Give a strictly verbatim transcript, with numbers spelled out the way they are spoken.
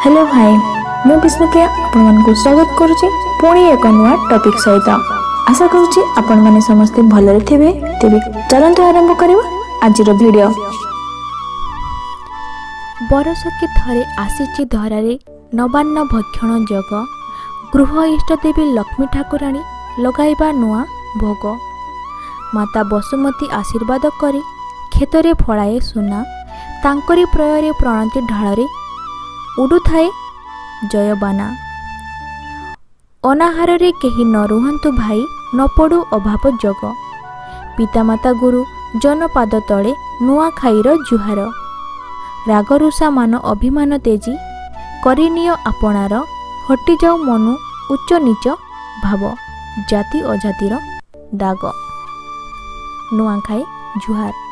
Hello भाई मु विष्णुप्रिया आपको स्वागत करुच्ची पुणी एक नुआ टॉपिक सहित आशा करुच्ची आपण माने समस्ते भलरे थिबे। तेबे चलंतु आरंभ करबा आजिर वीडियो। बरसके थरे आसीची धरारे नवान्न भक्षण जग गृह इष्ट देवी लक्ष्मी ठाकुराणी लगाइबा नुआ भोग। माता बसुमती आशीर्वाद करी खेतरे फड़ाए सुना तांकरी प्रୟରେ प्रणति ढाଳରେ उडुथाए जयबाना। अनाहारे केही न रुहंतु भाई न पड़ू अभाव जग। पितामाता गुरु जनपाद तले नुआ खाईर जुहार। रागरुषा मान अभिमान तेजी करिनिय आपणार हटि जाऊ मनु उच्च नीच भाव जाति अजातिर दाग। नुआखाई जुहार।